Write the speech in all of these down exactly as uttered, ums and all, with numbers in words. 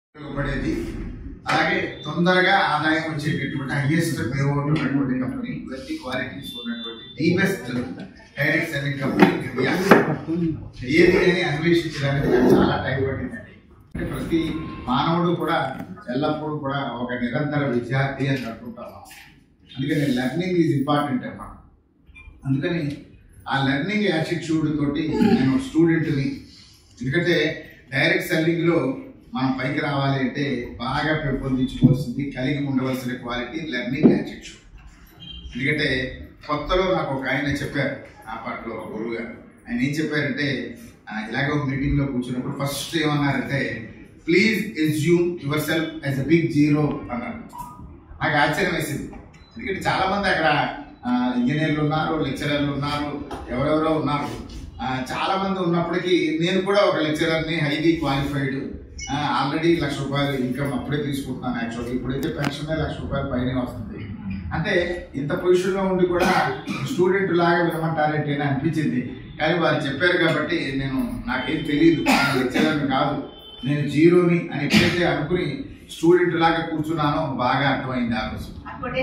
పడేది అలాగే తొందరగా ఆదాయం వచ్చేటటువంటి హైయెస్ట్ పేఅవుట్ ఉన్నటువంటి కంపెనీ ఇవన్నీ క్వాలిటీస్ ఉన్నటువంటి the best direct selling company India ఏది అని అన్వేషించడానికి నాకు చాలా టైం పట్టిందండి. ప్రతి మానవుడు కూడా ఎల్లప్పుడూ కూడా ఒక నిరంతర విద్యార్థి అని అనుకుంటాము. అందుకని లెర్నింగ్ ఈజ్ ఇంపార్టెంట్ అమ్మా. అందుకని ఆ లెర్నింగ్ యాటిట్యూడ్ తోటి నేను స్టూడెంట్ని, ఎందుకంటే డైరెక్ట్ సెల్లింగ్లో మనం పైకి రావాలి అంటే బాగా పెంపొందించుకోవాల్సింది కలిగి ఉండవలసిన క్వాలిటీ లెర్నింగ్ యాటిట్యూడ్. ఎందుకంటే కొత్తలో నాకు ఒక ఆయన చెప్పారు, ఆ పాటలో ఒక గురువు గారు. ఆయన ఏం చెప్పారంటే, ఇలాగో మీటింగ్లో కూర్చున్నప్పుడు ఫస్ట్ ఏమన్నారంటే, please assume yourself as a big zero అన్నారు. నాకు ఆశ్చర్యం వేసింది. ఎందుకంటే చాలామంది అక్కడ ఇంజనీర్లు ఉన్నారు, లెక్చరర్లు ఉన్నారు, ఎవరెవరో ఉన్నారు. చాలామంది ఉన్నప్పటికీ నేను కూడా ఒక లెక్చరర్ని, హైలీ క్వాలిఫైడ్, ఆల్రెడీ లక్ష రూపాయలు ఇన్కమ్ అప్పుడే తీసుకుంటున్నాను. యాక్చువల్గా ఇప్పుడైతే పెన్షన్ లక్ష రూపాయల పైనే వస్తుంది. అంటే ఇంత పొజిషన్లో ఉండి కూడా స్టూడెంట్ లాగా వినమంటారేంటి అని అనిపించింది. కానీ వారు చెప్పారు కాబట్టి నేను నాకేం తెలియదు, నేను లెక్చరర్ని కాదు, నేను జీరోని అని ఎప్పుడైతే అనుకుని స్టూడెంట్ లాగా కూర్చున్నానో బాగా అర్థమైంది ఆ రోజు.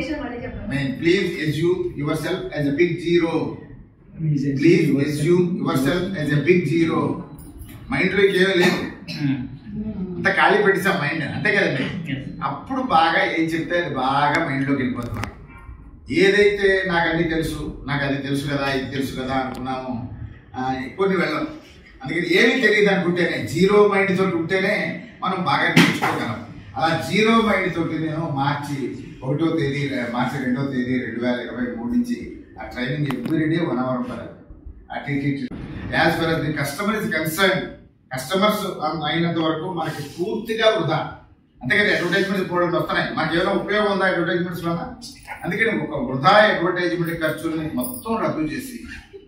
Please assume yourself as a big zero. Please assume yourself as a big zero. మైండ్లోకి ఏమీ లేదు, అంత ఖాళీ పెట్టేసాం మైండ్, అంతే కదండి. అప్పుడు బాగా ఏం చెప్తే అది బాగా మైండ్లోకి వెళ్ళిపోతున్నాం. ఏదైతే నాకు అన్ని తెలుసు, నాకు అది తెలుసు కదా, ఇది తెలుసు కదా అనుకున్నాము, కొన్ని వెళ్ళం. అందుకని ఏమీ తెలియదు అనుకుంటేనే, జీరో మైండ్ తోటి ఉంటేనే మనం బాగా నేర్చుకోగలం. అలా జీరో మైండ్ తోటి నేను మార్చి ఒకటో తేదీ మార్చి రెండో తేదీ రెండు వేల ఇరవై మూడు నుంచి ఆ ట్రైనింగ్ ఎవ్రీడే వన్ అవర్ ఉంటుంది. అటు ఇటు as far as the customer is concern, customers అయినంత వరకు మనకి పూర్తిగా వృధా. అంతేకాదు అడ్వర్టైజ్మెంట్స్ కూడా వస్తున్నాయి, మనకి ఏమైనా ఉపయోగం ఉందా అడ్వర్టైజ్మెంట్స్ వల్ల? అందుకని ఒక వృధా అడ్వర్టైజ్మెంట్ ఖర్చుల్ని మొత్తం రద్దు చేసి,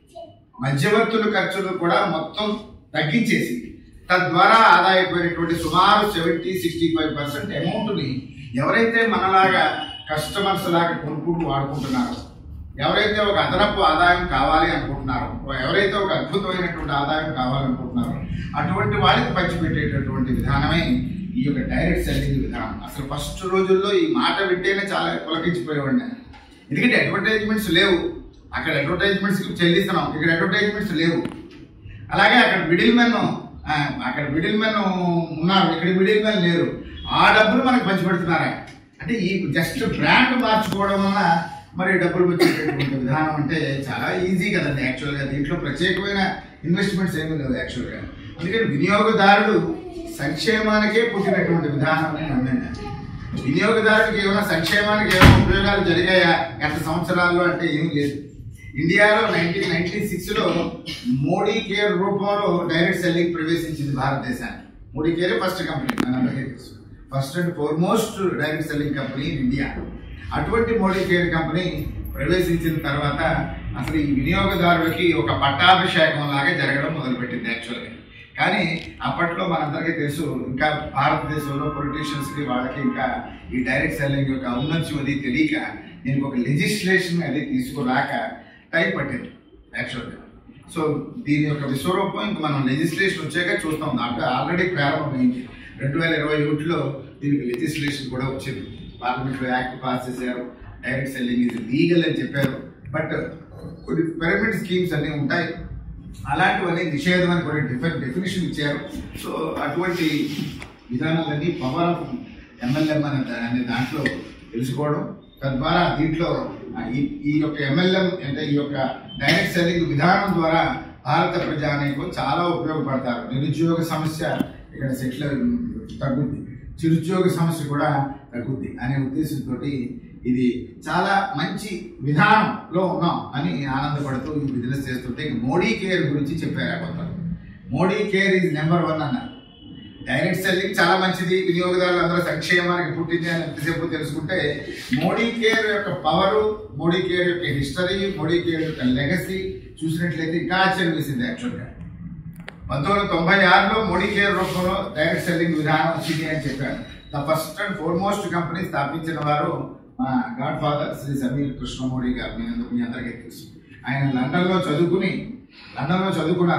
మధ్యవర్తుల ఖర్చులు కూడా మొత్తం తగ్గించేసి, తద్వారా ఆదాయపోయినటువంటి సుమారు సెవెంటీ సిక్స్టీ ఫైవ్ పర్సెంట్ అమౌంట్ని ఎవరైతే మనలాగా కస్టమర్స్ లాగా కొనుక్కుంటూ వాడుకుంటున్నారో, ఎవరైతే ఒక అదనపు ఆదాయం కావాలి అనుకుంటున్నారో, ఎవరైతే ఒక అద్భుతమైనటువంటి ఆదాయం కావాలనుకుంటున్నారో అటువంటి వాళ్ళకి పంచిపెట్టేటటువంటి విధానమే ఈ యొక్క డైరెక్ట్ సెల్లింగ్ విధానం. అసలు ఫస్ట్ రోజుల్లో ఈ మాట వింటేనే చాలా పులకించిపోయేవాడిని. ఎందుకంటే అడ్వర్టైజ్మెంట్స్ లేవు, అక్కడ అడ్వర్టైజ్మెంట్స్ చెల్లిస్తున్నాం, ఇక్కడ అడ్వర్టైజ్మెంట్స్ లేవు. అలాగే అక్కడ మిడిల్ మెన్ అక్కడ మిడిల్ మెన్ ఉన్నారు, ఇక్కడ మిడిల్ మెన్ లేరు. ఆ డబ్బులు మనకు పంచిపెడుతున్నారా అంటే ఈ జస్ట్ బ్రాండ్ మార్చుకోవడం వల్ల మరి డబ్బులు వచ్చేటటువంటి విధానం అంటే చాలా ఈజీ కదండి. యాక్చువల్గా దీంట్లో ప్రత్యేకమైన ఇన్వెస్ట్మెంట్స్ ఏమీ లేవు యాక్చువల్గా. అందుకని వినియోగదారుడు సంక్షేమానికే పుట్టినటువంటి విధానం అని నమ్మాను. వినియోగదారుడికి ఏమైనా సంక్షేమానికి ఏమైనా ఉపయోగాలు జరిగాయా గత సంవత్సరాల్లో అంటే ఏమీ లేదు. ఇండియాలో నైన్టీన్ నైన్టీ సిక్స్లో మోడీ కేర్ రూపంలో డైరెక్ట్ సెల్లింగ్ ప్రవేశించింది భారతదేశానికి. మోడీ కేరే ఫస్ట్ కంపెనీ, మనందరికీ తెలుసు, first and foremost direct selling company in India. అటువంటి మోడీ కేర్ కంపెనీ ప్రవేశించిన తర్వాత అసలు ఈ వినియోగదారులకి ఒక పట్టాభిషేకం లాగా జరగడం మొదలుపెట్టింది యాక్చువల్గా. కానీ అప్పట్లో మనందరికీ తెలుసు, ఇంకా భారతదేశంలో పొలిటీషియన్స్కి వాళ్ళకి ఇంకా ఈ డైరెక్ట్ సెల్లింగ్ యొక్క ఔన్నత్యం అది తెలియక దీనికి ఒక లెజిస్లేషన్ అది తీసుకురాక టైం పట్టింది యాక్చువల్గా. సో దీని యొక్క విశ్వరూపం ఇంకా మనం లెజిస్లేషన్ వచ్చాక చూస్తాం. దాంట్లో ఆల్రెడీ ప్రారంభమైంది. రెండు వేల ఇరవై ఒకటిలో దీనికి లెజిస్లేషన్ కూడా వచ్చింది. పార్లమెంట్లో యాక్ట్ పాస్ చేశారు, డైరెక్ట్ సెల్లింగ్ ఇది లీగల్ అని చెప్పారు. బట్ కొన్ని పిరమిడ్ స్కీమ్స్ అన్నీ ఉంటాయి, అలాంటివన్నీ నిషేధం అని కొన్ని డిఫరెంట్ డెఫినేషన్ ఇచ్చారు. సో అటువంటి విధానాలన్నీ పవర్ ఆఫ్ ఎంఎల్ఎం అనే అనే దాంట్లో తెలుసుకోవడం, తద్వారా దీంట్లో ఈ ఈ యొక్క ఎంఎల్ఎం అంటే ఈ యొక్క డైరెక్ట్ సెల్లింగ్ విధానం ద్వారా భారత ప్రజానీకం చాలా ఉపయోగపడతారు. నిరుద్యోగ సమస్య ఇక్కడ సెటిల్ తగ్గుద్ది, చిరుద్యోగ సమస్య కూడా తగ్గుద్ది అనే ఉద్దేశంతో ఇది చాలా మంచి విధానంలో ఉన్నాం అని ఆనందపడుతూ ఈ బిజినెస్ చేస్తుంటే మోడీ కేర్ గురించి చెప్పారు. కొంత Modi care is number one అన్నారు. డైరెక్ట్ సెల్లింగ్ చాలా మంచిది, వినియోగదారులందరూ సంక్షేమానికి పుట్టింది అని ఎంతసేపు తెలుసుకుంటే మోడీ కేర్ యొక్క పవరు, మోడీ కేర్ యొక్క హిస్టరీ, మోడీ కేర్ యొక్క లెగసీ చూసినట్లయితే ఇంకా ఆశ్చర్యం వేసింది యాక్చువల్గా. పంతొమ్మిది వందల తొంభై ఆరులో మోడీ కేర్ రూపంలో డైరెక్ట్ సెల్లింగ్ విధానం వచ్చింది అని చెప్పారు. The first and foremost company స్థాపించిన వారు మా గాడ్ ఫాదర్ శ్రీ సమీర్ కృష్ణ మోడీ గారు. మీ మీ అందరికీ తెలుసు. ఆయన లండన్లో చదువుకుని లండన్లో చదువుకున్నారు.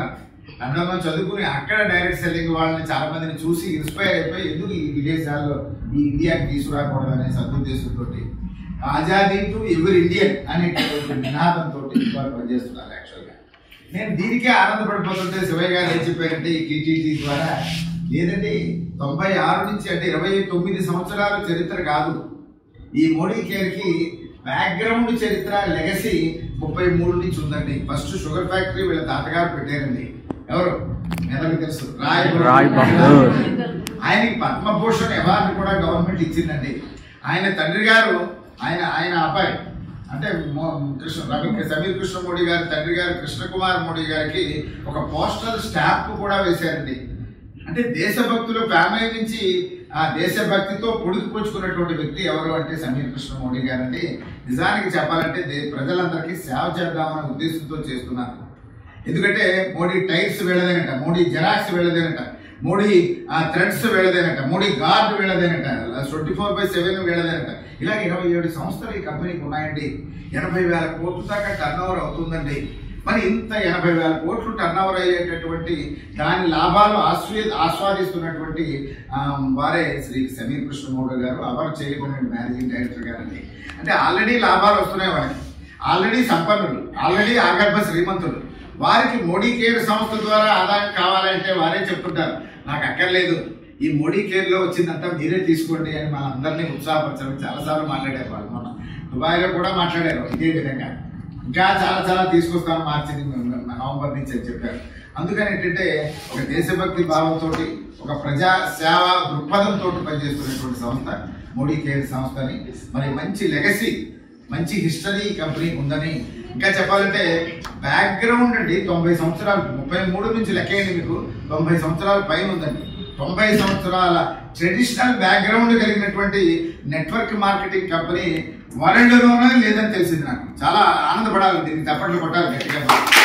లండన్లో చదువుకుని అక్కడ డైరెక్ట్ సెల్లింగ్ వాళ్ళని చాలా మందిని చూసి ఇన్స్పైర్ అయిపోయి ఎందుకు ఈ విదేశాల్లో ఈ ఇండియాకి తీసుకురాకూడదు అనే సదుద్దేశంతో ఆజాదీ టు ఎవరి ఇండియన్ అనేటువంటి నినాదంతో వాళ్ళు పనిచేస్తున్నారు. యాక్చువల్గా నేను దీనికే ఆనందపడిపోతుంటే శివయ్య గారు ఏం చెప్పారంటే ఈ టీటీడీ ద్వారా లేదండి తొంభై ఆరు నుంచి అంటే ఇరవై తొమ్మిది సంవత్సరాల చరిత్ర కాదు ఈ మోడీ కేర్కి బ్యాక్గ్రౌండ్ చరిత్ర లెగసీ ముప్పై మూడు నుంచి ఉందండి. ఫస్ట్ షుగర్ ఫ్యాక్టరీ వీళ్ళ తాతగారు పెట్టారండి. ఎవరు మెదకు తెలుసు, రాయ్ బహదూర్. ఆయనకి పద్మభూషణ్ అవార్డు కూడా గవర్నమెంట్ ఇచ్చిందండి. ఆయన తండ్రి గారు ఆయన ఆయన అబ్బాయి అంటే కృష్ణ రవి సమీర్ కృష్ణ మోడీ గారి తండ్రి గారు కృష్ణకుమార్ మోడీ గారికి ఒక పోస్టల్ స్టాంప్ కూడా వేశారండి. అంటే దేశభక్తులు ఫ్యామిలీ నుంచి ఆ దేశభక్తితో పొడుచుకొచ్చుకున్నటువంటి వ్యక్తి ఎవరు అంటే సమీర్ కృష్ణ మోడీ గారండి. నిజానికి చెప్పాలంటే ప్రజలందరికీ సేవ చేద్దామనే ఉద్దేశంతో చేస్తున్నారు. ఎందుకంటే మోడీ టైర్స్ వెళ్ళదేనట, మోడీ జెరాక్స్ వెళ్ళదేనట, మోడీ థ్రెడ్స్ వెళ్ళదేనట, మోడీ గార్డ్ వెళ్ళదేనట, ట్వంటీ ఫోర్ బై సెవెన్ వెళ్ళదేనట. ఇలా ఇరవై ఏడు సంస్థలు ఈ కంపెనీకి ఉన్నాయండి. ఎనభై వేల కోట్ల దాకా టర్న్ ఓవర్ అవుతుందండి. మరి ఇంత ఎనభై వేల కోట్లు టర్న్ ఓవర్ అయ్యేటటువంటి దాని లాభాలు ఆస్వే ఆస్వాదిస్తున్నటువంటి వారే శ్రీ సమీర్ కృష్ణ మోడీ గారు, అవర్ చేయబడిన మేనేజింగ్ డైరెక్టర్ గారండి. అంటే ఆల్రెడీ లాభాలు వస్తున్నాయి వారికి, ఆల్రెడీ సంపన్నులు, ఆల్రెడీ ఆగర్భ శ్రీమంతులు. వారికి మోడీ కేర్ సంస్థ ద్వారా ఆదాయం కావాలంటే వారే చెప్తుంటారు నాకు అక్కర్లేదు, ఈ మోడీ కేర్లో వచ్చిందంతా మీరే తీసుకోండి అని మన అందరినీ ఉత్సాహపరచడం చాలాసార్లు మాట్లాడారు వాళ్ళు. మన దుబాయ్లో కూడా మాట్లాడారు ఇదే విధంగా. ఇంకా చాలా చాలా తీసుకొస్తాను మార్చి నవంబర్ నుంచి అని చెప్పారు. అందుకని ఏంటంటే ఒక దేశభక్తి భావంతో ఒక ప్రజా సేవ దృక్పథంతో పనిచేస్తున్నటువంటి సంస్థ మోడీ కేర్ సంస్థని. మరి మంచి లెగసీ, మంచి హిస్టరీ కంపెనీ ఉందని. ఇంకా చెప్పాలంటే బ్యాక్గ్రౌండ్ అండి తొంభై సంవత్సరాలు, ముప్పై మూడు నుంచి లెక్కేయండి మీకు, తొంభై సంవత్సరాల పైన ఉందండి. తొంభై సంవత్సరాల ట్రెడిషనల్ బ్యాక్గ్రౌండ్ కలిగినటువంటి నెట్వర్క్ మార్కెటింగ్ కంపెనీ వరల్డ్లోనే లేదని తెలిసింది నాకు. చాలా ఆనందపడాలి, దీన్ని తప్పట్లు కొట్టాలి గట్టిగా.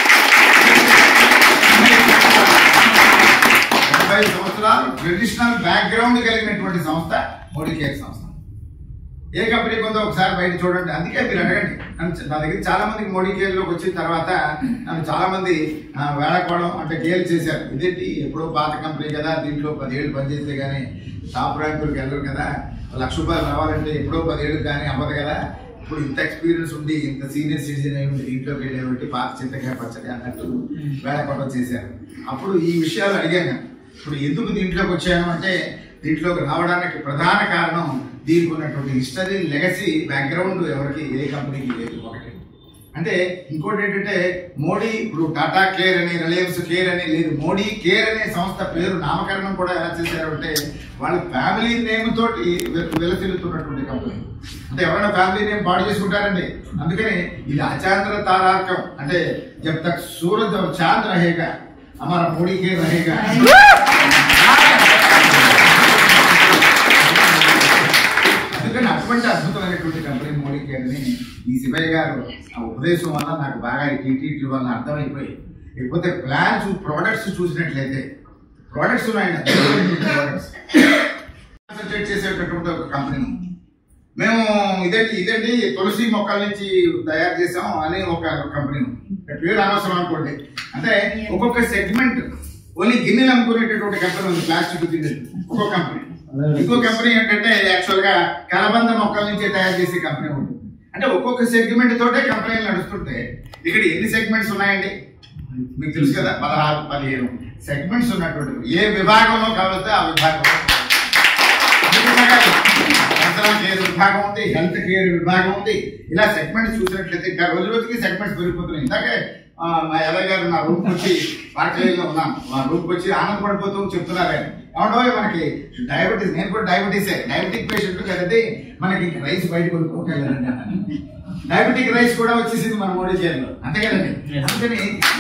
తొంభై సంవత్సరాలు ట్రెడిషనల్ బ్యాక్గ్రౌండ్ కలిగినటువంటి సంస్థ మోడీ కేర్ సంస్థ. ఏ కంపెనీ కొందో ఒకసారి బయట చూడండి. అందుకే మీరు అడగండి. నా దగ్గర చాలా మందికి మోడీ కేర్లోకి వచ్చిన తర్వాత నన్ను చాలా మంది వేళకోవడం అంటే గేల్ చేశారు. ఇదేంటి ఎప్పుడో పాత కంపెనీ కదా, దీంట్లో పదిహేళ్ళు పనిచేస్తే కానీ టాప్ ర్యాంకులకు వెళ్ళరు కదా, లక్ష రూపాయలు రావాలంటే ఎప్పుడో పదిహేళ్ళు కానీ అవ్వదు కదా, ఇప్పుడు ఇంత ఎక్స్పీరియన్స్ ఉండి ఇంత సీనియర్ సిటిజన్ అయి ఉండి దీంట్లోకి వెళ్ళేటువంటి పాత చింతకాయ పచ్చడి అన్నట్టు వేళకోవడం చేశారు. అప్పుడు ఈ విషయాలు అడిగాను. ఇప్పుడు ఎందుకు దీంట్లోకి వచ్చాను అంటే దీంట్లోకి రావడానికి ప్రధాన కారణం దీనికి ఉన్నటువంటి హిస్టరీ, లెగసీ, బ్యాక్గ్రౌండ్ ఎవరికి ఏ కంపెనీకి లేదు ఒకటి. అంటే ఇంకోటి ఏంటంటే మోడీ ఇప్పుడు టాటా కేర్ అని, రిలయన్స్ కేర్ అని లేదు, మోడీ కేర్ అనే సంస్థ పేరు నామకరణం కూడా ఎలా చేశారు అంటే వాళ్ళ ఫ్యామిలీ నేమ్ తోటి వెలసిల్లుతున్నటువంటి కంపెనీ. అంటే ఎవరైనా ఫ్యామిలీ నేమ్ పాడు చేసుకుంటారండి. అందుకని ఇది అచాంద్ర తారార్కం. అంటే జబ్ తక్ సూరజ్ చాంద్ రహేగా హమారా మోడీ కేర్ రహేగా. అందుకని అటువంటి అద్భుతమైనటువంటి కంపెనీ మోడీ కేర్ని ఈ శివయ్య గారు ఆ ఉపదేశం వల్ల నాకు బాగా ఈ టీటీడీ వల్ల అర్థమైపోయి, లేకపోతే ప్లాన్స్ ప్రోడక్ట్స్ చూసినట్లయితే ప్రోడక్ట్స్ ఉన్నాయండి, ప్రోడక్ట్స్ కాన్సన్ట్రేట్ చేసేటటువంటి ఒక కంపెనీ. మేము ఇదేంటి ఇదేంటి తులసి మొక్కల నుంచి తయారు చేసాం అని ఒక కంపెనీ, పేరు అనవసరం అనుకోండి. అంటే ఒక్కొక్క సెగ్మెంట్ ఓన్లీ గిన్నెలు అనుకునేటటువంటి కంపెనీ ఉంది, ప్లాస్టిక్ గిన్నెలు ఒక్కొక్క కంపెనీ. ఇంకో కంపెనీ ఏంటంటే యాక్చువల్ గా కలబంద మొక్కల నుంచి తయారు చేసే కంపెనీ ఉంటుంది. అంటే ఒక్కొక్క సెగ్మెంట్ తోటే కంపెనీలు నడుస్తుంటే ఇక్కడ ఎన్ని సెగ్మెంట్స్ ఉన్నాయండి మీకు తెలుసు కదా, పదహారు పదిహేను సెగ్మెంట్స్ ఉన్నటువంటి ఏ విభాగంలో కావాలంటే ఆ విభాగంలో కేర్ విభాగం ఉంది, హెల్త్ కేర్ విభాగం ఉంది. ఇలా సెగ్మెంట్స్ చూసినట్లయితే ఇంకా రోజు రోజుకి సెగ్మెంట్స్ పెరిగిపోతున్నాయి. ఇందాకే మా యాదవ్ గారు నా రూమ్కి వచ్చి పార్టీలో ఉన్నాను, మా రూమ్కి వచ్చి ఆనందపడిపోతూ చెప్తున్నారు ఆయన, ఏమంటో మనకి డయాబెటీస్, నేను కూడా డయాబెటీసే, డయాబెటిక్ పేషెంట్ కదండి, మనకి రైస్ బయట కొనుక్కోగలండి. డయాబెటిక్ రైస్ కూడా వచ్చేసింది మన మోడీ కేర్లో, అంతే కదండి. అందుకని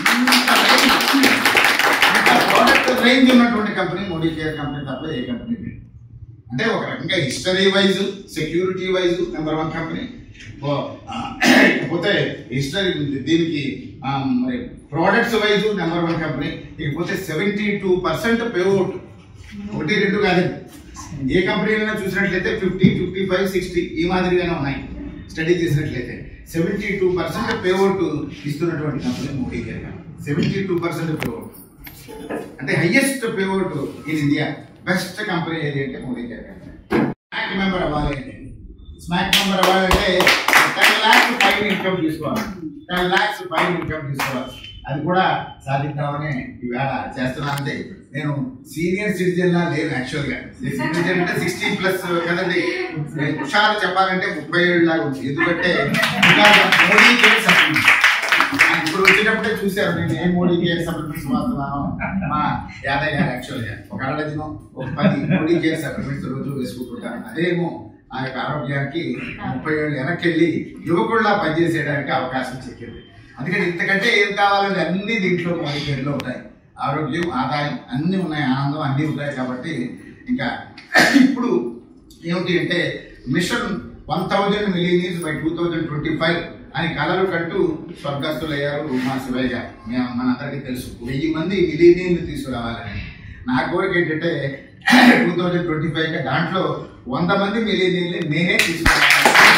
ప్రోడక్ట్ రేంజ్ ఉన్నటువంటి కంపెనీ మోడీ కేర్ కంపెనీ తప్ప ఏ కంపెనీ లేదు. అంటే ఒక రకంగా history wise, security wise number one company. ఇకపోతే హిస్టరీ దీనికి మరి products wise number one company. ఇకపోతే సెవెంటీ టూ పర్సెంట్ పేఅవుట్, ఒకటి రెండు కాదండి, ఏ కంపెనీలైనా చూసినట్లయితే ఫిఫ్టీ ఫిఫ్టీ ఫైవ్ సిక్స్టీ ఈ మాదిరిగానే ఉన్నాయి. స్టడీ చేసినట్లయితే సెవెంటీ టూ పర్సెంట్ పేఅవుట్ ఇస్తున్నటువంటి company Modi care. Seventy two percent payout అంటే highest payout in India best company ఏది అంటే మోడీ కేర్ కంపెనీ. స్మాక్ మెంబర్ అవ్వాలి అంటే స్మాక్ మెంబర్ అవ్వాలంటే టెన్ ల్యాక్స్ పైన ఇన్కమ్ తీసుకోవాలి. టెన్ ల్యాక్స్ పైన ఇన్కమ్ తీసుకోవాలి. అది కూడా సాధిద్దామని ఈవేళ చేస్తున్నానంటే నేను సీనియర్ సిటిజన్ లా లేను. యాక్చువల్గా సిటిజన్ అంటే సిక్స్టీ ప్లస్ కదండి. హుషారు చెప్పాలంటే ముప్పై ఏళ్ళు లాగా ఉంది. ఎందుకంటే మోడీ కేర్ సప్లిమెంట్స్ ఇప్పుడు వచ్చేటప్పుడే చూశారు. నేను ఏ మోడీ కేర్ సప్లిమెంట్స్ వాడుతున్నాను. మా యాదయ్య గారు యాక్చువల్గా ఒక అరడజను ఒక పది మోడీ కేర్ సప్లిమెంట్స్ రోజు వేసుకుంటుంటాను. అదేమో ఆ యొక్క ఆరోగ్యానికి ముప్పై ఏళ్ళు వెనక్కి వెళ్ళి యువకుల్లా పనిచేసేయడానికి అవకాశం చెక్కింది. అందుకని ఇంతకంటే ఏం కావాలని అన్ని దీంట్లో మోడీ కేర్లో ఉంటాయి. ఆరోగ్యం, ఆదాయం అన్నీ ఉన్నాయి, ఆనందం అన్నీ ఉంటాయి. కాబట్టి ఇంకా ఇప్పుడు ఏమిటి అంటే mission one thousand millionaires by two thousand twenty five అని కలలు కంటూ స్వర్గస్థులయ్యారు మా శివయ్య గారు. మేము మనందరికీ తెలుసు వెయ్యి మంది మిలియనీర్లు తీసుకురావాలని. నా కోరిక ఏంటంటే టూ థౌజండ్ ట్వంటీ ఫైవ్ దాంట్లో వంద మంది మిలియనీర్లు నేనే తీసుకురావాలి.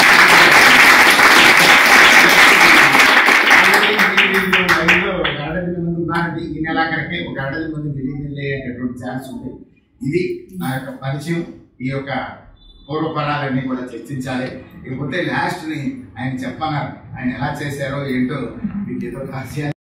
ఈ నెలాఖరికే ఒక అరడజన్ మంది మిలియనీర్లు అయ్యేటటువంటి ఛాన్స్ ఉంది. ఇది నా యొక్క పరిచయం. ఈ యొక్క పూర్వపరాలన్నీ కూడా చర్చించాలి. ఇకపోతే లాస్ట్ ని ఆయన చెప్పన్నారు. ఆయన ఎలా చేశారో ఏంటో మీకు ఏదో